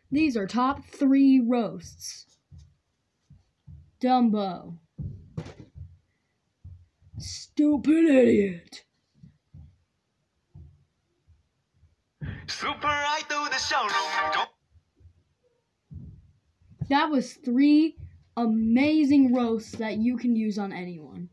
These are top 3 roasts. Dumbo. Stupid idiot. Super Idol 的笑容中。 That was 3 amazing roasts that you can use on anyone.